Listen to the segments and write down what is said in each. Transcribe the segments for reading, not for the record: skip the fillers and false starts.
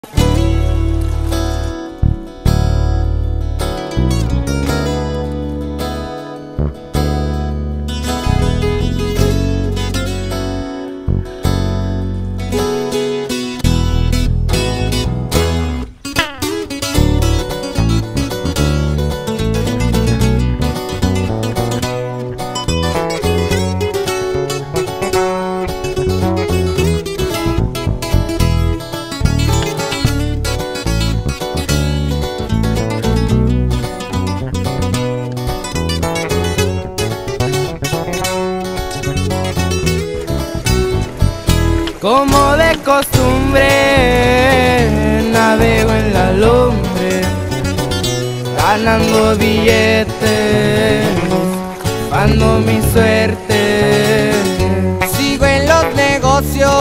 Como de costumbre, navego en la lumbre, ganando billetes, dando mi suerte. Sigo en los negocios,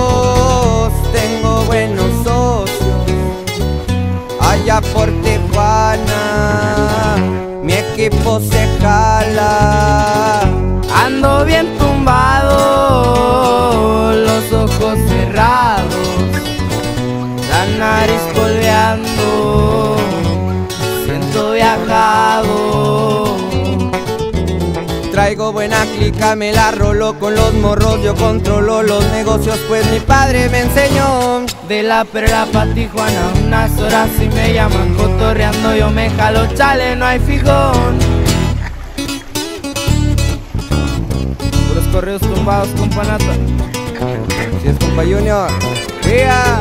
tengo buenos socios. Allá por Tijuana, mi equipo se jala. Ando bien tumbado, los ojos cerrados, la nariz polveando, siento viajado. Traigo buena clica, me la rolo con los morros. Yo controlo los negocios, pues mi padre me enseñó. De la Perla pa' Tijuana, unas horas y me llaman cotorreando. Yo me jalo, chale, no hay fijón. Puros correos tumbados, compa Nata. Si es compa Junior, ¡vía!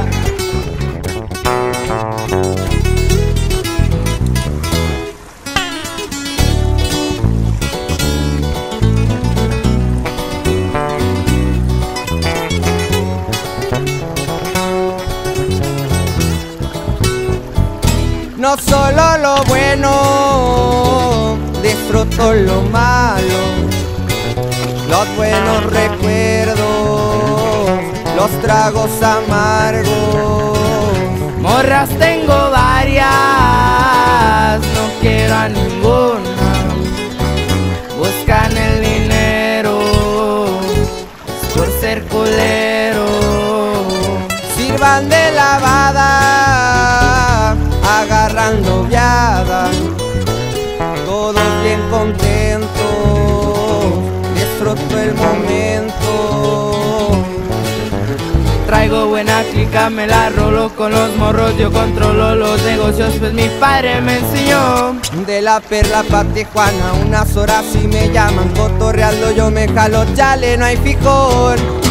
No solo lo bueno, disfruto lo malo, los buenos recuerdos, los tragos amargos. Morras tengo varias, no quiero a ninguna. Buscan el dinero, es por ser culero. Sirvan de lavada, agarrando viada, todos bien contentos, disfruto el momento. Traigo buena clica, me la rolo con los morros. Yo controlo los negocios, pues mi padre me enseñó. De la Perla pa' Tijuana, unas horas y me llaman cotorreando. Yo me jalo, chale, no hay fijón.